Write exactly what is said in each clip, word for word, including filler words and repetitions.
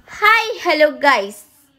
Hi hello guys.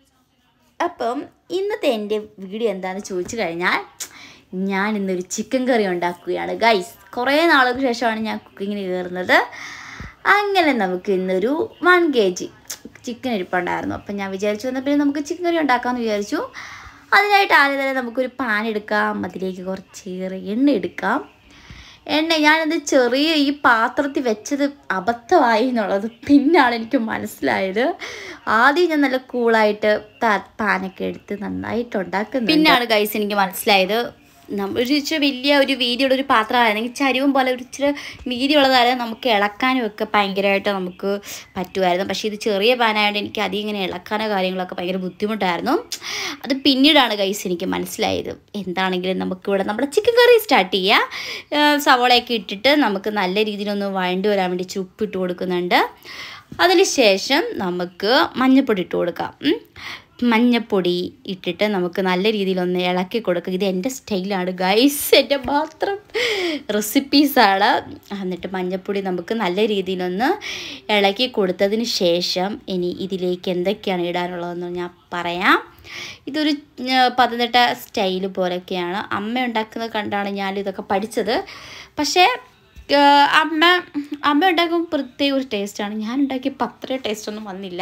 അപ്പം ഇന്നത്തെ എൻ്റെ വീഡിയോ എന്താണെന്ന് ചോദിച്ചു കഴിഞ്ഞാൽ ഞാൻ ഇന്നൊരു ചിക്കൻ കറി ഉണ്ടാക്കുകയാണ് ഗൈസ്. കുറേ നാളുകൾക്ക് ശേഷമാണ് ഞാൻ കുക്കിങ്ങിന് കയറുന്നത്. അങ്ങനെ നമുക്ക് ഇന്നൊരു വൺ കെ ജി ചിക്കൻ ഇരിപ്പുണ്ടായിരുന്നു. അപ്പം ഞാൻ വിചാരിച്ചു വന്നാൽ പിന്നെ നമുക്ക് ചിക്കൻ കറി ഉണ്ടാക്കാമെന്ന് വിചാരിച്ചു. അതിനായിട്ട് ആദ്യം തന്നെ നമുക്കൊരു പാൻ എടുക്കാം, അതിലേക്ക് കുറച്ചേറെ എണ്ണ എടുക്കാം. എണ്ണ ഞാനത് ചെറിയ ഈ പാത്രത്തിൽ വെച്ചത് അബദ്ധമായി എന്നുള്ളത് പിന്നാണ് എനിക്ക് മനസ്സിലായത്. ആദ്യം ഞാൻ നല്ല കൂളായിട്ട് പാനൊക്കെ എടുത്ത് നന്നായിട്ട് ഉണ്ടാക്കുന്നത് പിന്നാണ് ഗൈസ് എനിക്ക് മനസ്സിലായത്. നമ്മൾ ഒരു ഇച്ചിരി വലിയ ഒരു വീതിയുള്ള ഒരു പാത്രമായിരുന്നെങ്കിൽ ചരിവും പോലെ ഒരു ഇച്ചിരി വീതിയുള്ളതായാലും നമുക്ക് ഇളക്കാനും ഒക്കെ ഭയങ്കരമായിട്ട് നമുക്ക് പറ്റുമായിരുന്നു. പക്ഷേ ഇത് ചെറിയ പാനായതുകൊണ്ട് എനിക്ക് അധികം ഇങ്ങനെ ഇളക്കാനോ കാര്യങ്ങളൊക്കെ ഭയങ്കര ബുദ്ധിമുട്ടായിരുന്നു. അത് പിന്നീടാണ് ഗൈസ് എനിക്ക് മനസ്സിലായത്. എന്താണെങ്കിലും നമുക്കിവിടെ നമ്മുടെ ചിക്കൻ കറി സ്റ്റാർട്ട് ചെയ്യുക. സവോളയൊക്കെ ഇട്ടിട്ട് നമുക്ക് നല്ല രീതിയിലൊന്ന് വഴണ്ടി വരാൻ വേണ്ടി ഉപ്പിട്ട് കൊടുക്കുന്നുണ്ട്. അതിന് ശേഷം നമുക്ക് മഞ്ഞൾപ്പൊടി ഇട്ട് കൊടുക്കാം. മഞ്ഞപ്പൊടി ഇട്ടിട്ട് നമുക്ക് നല്ല രീതിയിലൊന്ന് ഇളക്കി കൊടുക്കുക. ഇത് എൻ്റെ സ്റ്റൈലാണ് ഗൈസ്, എൻ്റെ മാത്രം റെസിപ്പീസാണ്. എന്നിട്ട് മഞ്ഞൾപ്പൊടി നമുക്ക് നല്ല രീതിയിലൊന്ന് ഇളക്കി കൊടുത്തതിന് ശേഷം ഇനി ഇതിലേക്ക് എന്തൊക്കെയാണ് ഇടാനുള്ളതെന്ന് ഞാൻ പറയാം. ഇതൊരു പത്തനംതിട്ട സ്റ്റൈല് പോലൊക്കെയാണ്. അമ്മ ഉണ്ടാക്കുന്നത് കണ്ടാണ് ഞാനിതൊക്കെ പഠിച്ചത്. പക്ഷേ അമ്മ അമ്മ ഉണ്ടാക്കുമ്പോൾ പ്രത്യേക ഒരു ടേസ്റ്റാണ്. ഞാൻ ഉണ്ടാക്കിയപ്പോൾ അത്ര ടേസ്റ്റൊന്നും വന്നില്ല.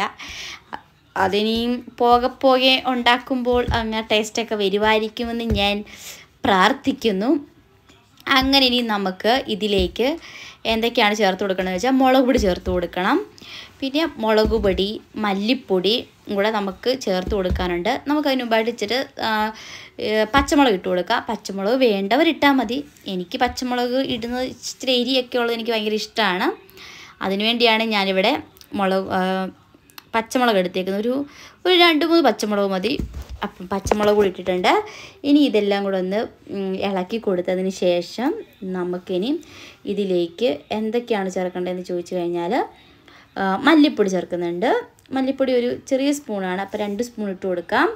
അതിനിയും പോകെ പോകെ ഉണ്ടാക്കുമ്പോൾ അങ്ങനെ ടേസ്റ്റൊക്കെ വരുമായിരിക്കുമെന്ന് ഞാൻ പ്രാർത്ഥിക്കുന്നു. അങ്ങനെ ഇനി നമുക്ക് ഇതിലേക്ക് എന്തൊക്കെയാണ് ചേർത്ത് കൊടുക്കണമെന്ന് വെച്ചാൽ മുളക് പൊടി ചേർത്ത് കൊടുക്കണം. പിന്നെ മുളക് പൊടി, മല്ലിപ്പൊടി കൂടെ നമുക്ക് ചേർത്ത് കൊടുക്കാനുണ്ട്. നമുക്കതിന് മുമ്പായിട്ട് ഇച്ചിട്ട് പച്ചമുളക് ഇട്ട് കൊടുക്കാം. പച്ചമുളക് വേണ്ടവരിട്ടാൽ മതി. എനിക്ക് പച്ചമുളക് ഇടുന്നത് ഇച്ചിരി എരിയൊക്കെ ഉള്ളത് എനിക്ക് ഭയങ്കര ഇഷ്ടമാണ്. അതിനുവേണ്ടിയാണ് ഞാനിവിടെ മുളക് പച്ചമുളക് എടുത്തേക്കുന്നത്. ഒരു ഒരു രണ്ട് മൂന്ന് പച്ചമുളക് മതി. അപ്പം പച്ചമുളക് കൂടി ഇട്ടിട്ടുണ്ട്. ഇനി ഇതെല്ലാം കൂടെ ഒന്ന് ഇളക്കി കൊടുത്തതിന് ശേഷം നമുക്കിനി ഇതിലേക്ക് എന്തൊക്കെയാണ് ചേർക്കേണ്ടതെന്ന് ചോദിച്ചു കഴിഞ്ഞാൽ മല്ലിപ്പൊടി ചേർക്കുന്നുണ്ട്. മല്ലിപ്പൊടി ഒരു ചെറിയ സ്പൂണാണ്, അപ്പോൾ രണ്ട് സ്പൂൺ ഇട്ട് കൊടുക്കാം.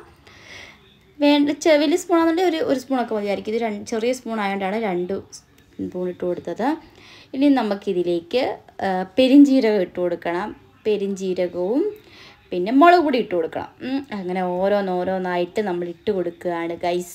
വേണ്ട വലിയ സ്പൂണാണെന്നുണ്ടെങ്കിൽ ഒരു ഒരു സ്പൂണൊക്കെ മതിയായിരിക്കും. ഇത് രണ്ട് ചെറിയ സ്പൂൺ ആയതുകൊണ്ടാണ് രണ്ട് സ്പൂൺ ഇട്ട് കൊടുത്തത്. ഇനി നമുക്കിതിലേക്ക് പെരിഞ്ജീരകം ഇട്ട് കൊടുക്കണം. പെരിഞ്ജീരകവും പിന്നെ മുളക് പൊടി ഇട്ട് കൊടുക്കണം. അങ്ങനെ ഓരോന്നോരോന്നായിട്ട് നമ്മൾ ഇട്ട് കൊടുക്കുകയാണ് ഗൈസ്.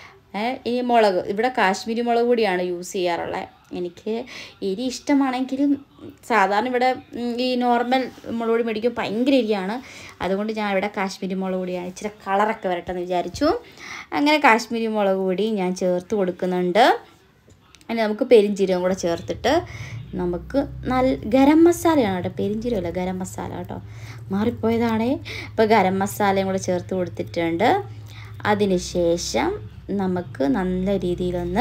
ഈ മുളക് ഇവിടെ കാശ്മീരി മുളക് പൊടിയാണ് യൂസ് ചെയ്യാറുള്ളത്. എനിക്ക് എരി ഇഷ്ടമാണെങ്കിലും സാധാരണ ഇവിടെ ഈ നോർമൽ മുളക് പൊടി മേടിക്കും ഭയങ്കര എരിയാണ്. അതുകൊണ്ട് ഞാൻ ഇവിടെ കാശ്മീരി മുളക് പൊടിയാണ്, ഇച്ചിരി കളറൊക്കെ വരട്ടെന്ന് വിചാരിച്ചു. അങ്ങനെ കാശ്മീരി മുളക് പൊടി ഞാൻ ചേർത്ത് കൊടുക്കുന്നുണ്ട്. അതിന് നമുക്ക് പെരിഞ്ജീരകം കൂടെ ചേർത്തിട്ട് നമുക്ക് നല്ല ഗരം മസാലയാണ് കേട്ടോ, പെരിഞ്ജീരകമല്ല ഗരം മസാല കേട്ടോ, മാറിപ്പോയതാണേ. ഇപ്പോൾ ഗരം മസാലയും കൂടെ ചേർത്ത് കൊടുത്തിട്ടുണ്ട്. അതിന് ശേഷം നമുക്ക് നല്ല രീതിയിലൊന്ന്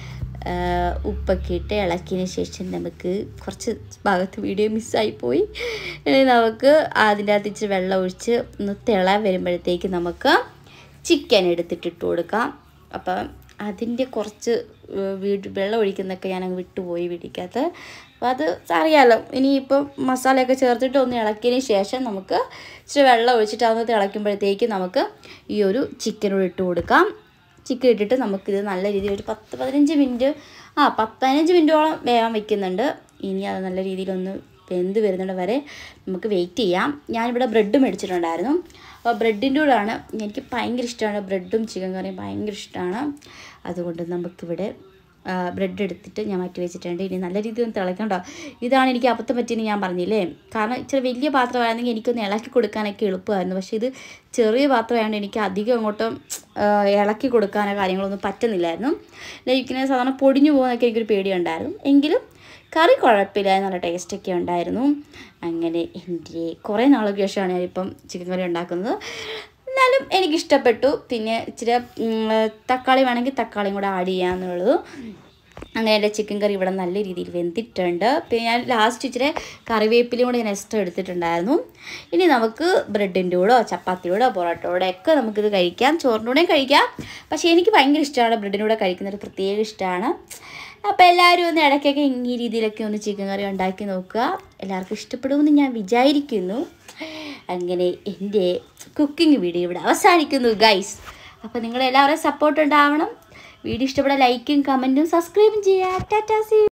ഉപ്പൊക്കെ ഇട്ട് ഇളക്കിയതിന് ശേഷം നമുക്ക് കുറച്ച് ഭാഗത്ത് വീഡിയോ മിസ്സായിപ്പോയി. നമുക്ക് അതിൻ്റെ അകത്ത് ഇച്ചിരി വെള്ളം ഒഴിച്ച് ഒന്ന് തിള വരുമ്പോഴത്തേക്ക് നമുക്ക് ചിക്കൻ എടുത്തിട്ടിട്ട് കൊടുക്കാം. അപ്പം അതിൻ്റെ കുറച്ച് വീട് വെള്ളം ഒഴിക്കുന്നതൊക്കെ ഞാനങ്ങ് വിട്ടുപോയി വീടിക്കകത്ത്. അപ്പോൾ അത് അറിയാമല്ലോ. ഇനിയിപ്പം മസാലയൊക്കെ ചേർത്തിട്ട് ഒന്ന് ഇളക്കിയതിന് ശേഷം നമുക്ക് ഇച്ചിരി വെള്ളം ഒഴിച്ചിട്ട് അതൊന്ന് തിളയ്ക്കുമ്പോഴത്തേക്ക് നമുക്ക് ഈ ഒരു ചിക്കനോട് ഇട്ട് കൊടുക്കാം. ചിക്കൻ ഇട്ടിട്ട് നമുക്കിത് നല്ല രീതിയിൽ ഒരു പത്ത് പതിനഞ്ച് മിനിറ്റ് ആ പത്ത് പതിനഞ്ച് മിനിറ്റോളം വേകാൻ വയ്ക്കുന്നുണ്ട്. ഇനി അത് നല്ല രീതിയിലൊന്ന് വെന്ത് വരുന്നത് വരെ നമുക്ക് വെയിറ്റ് ചെയ്യാം. ഞാനിവിടെ ബ്രെഡ് മേടിച്ചിട്ടുണ്ടായിരുന്നു. അപ്പോൾ ബ്രെഡിൻ്റെ കൂടെയാണ് എനിക്ക് ഭയങ്കര ഇഷ്ടമാണ്. ബ്രെഡും ചിക്കൻ കറിയും ഭയങ്കര ഇഷ്ടമാണ്. അതുകൊണ്ട് നമുക്കിവിടെ ബ്രെഡ് എടുത്തിട്ട് ഞാൻ മാറ്റി വെച്ചിട്ടുണ്ട്. ഇനി നല്ല രീതിയിൽ ഒന്ന് തിളയ്ക്കണ്ടോ. ഇതാണ് എനിക്ക് അബദ്ധം പറ്റിയെന്ന് ഞാൻ പറഞ്ഞില്ലേ. കാരണം ഇച്ചിരി വലിയ പാത്രമായിരുന്നെങ്കിൽ എനിക്കൊന്ന് ഇളക്കി കൊടുക്കാനൊക്കെ എളുപ്പമായിരുന്നു. പക്ഷേ ഇത് ചെറിയ പാത്രമായതുകൊണ്ട് എനിക്ക് അധികം അങ്ങോട്ടും ഇളക്കി കൊടുക്കാനോ കാര്യങ്ങളൊന്നും പറ്റുന്നില്ലായിരുന്നു. ലൈക്കിനെ സാധാരണ പൊടിഞ്ഞു പോകുന്നതൊക്കെ എനിക്കൊരു പേടിയുണ്ടായിരുന്നു. എങ്കിലും കറി കുഴപ്പമില്ല, നല്ല ടേസ്റ്റൊക്കെ ഉണ്ടായിരുന്നു. അങ്ങനെ എൻ്റെ കുറേ നാളുകൾക്ക് ശേഷമാണ് ഞാനിപ്പം ചിക്കൻ കറി ഉണ്ടാക്കുന്നത്. എന്നാലും എനിക്കിഷ്ടപ്പെട്ടു. പിന്നെ ഇച്ചിരി തക്കാളി വേണമെങ്കിൽ തക്കാളിയും കൂടെ ആഡ് ചെയ്യാമെന്നുള്ളൂ. അങ്ങനെ എൻ്റെ ചിക്കൻ കറി ഇവിടെ നല്ല രീതിയിൽ വെന്തിട്ടുണ്ട്. പിന്നെ ഞാൻ ലാസ്റ്റ് ഇച്ചിരി കറിവേപ്പിലയും കൂടെ ഞാൻ എക്സ്ട്രാ എടുത്തിട്ടുണ്ടായിരുന്നു. ഇനി നമുക്ക് ബ്രെഡിൻ്റെ കൂടോ ചപ്പാത്തിയോടോ പൊറോട്ടയോടെ ഒക്കെ നമുക്കിത് കഴിക്കാം. ചോറിൻ്റെ കൂടെയും കഴിക്കാം. പക്ഷേ എനിക്ക് ഭയങ്കര ഇഷ്ടമാണ് ബ്രെഡിൻ്റെ കൂടെ കഴിക്കുന്നത്, പ്രത്യേക ഇഷ്ടമാണ്. അപ്പോൾ എല്ലാവരും ഒന്ന് ഇടയ്ക്കൊക്കെ ഈ രീതിയിലൊക്കെ ഒന്ന് ചിക്കൻ കറി ഉണ്ടാക്കി നോക്കുക. എല്ലാവർക്കും ഇഷ്ടപ്പെടുമെന്ന് ഞാൻ വിചാരിക്കുന്നു. അങ്ങനെ എൻ്റെ കുക്കിംഗ് വീഡിയോ ഇവിടെ അവസാനിക്കുന്നു ഗൈസ്. അപ്പോൾ നിങ്ങളെല്ലാവരും സപ്പോർട്ട് ഉണ്ടാവണം. വീഡിയോ ഇഷ്ടപ്പെടാൻ ലൈക്കും കമൻറ്റും സബ്സ്ക്രൈബും ചെയ്യുക. Tata see.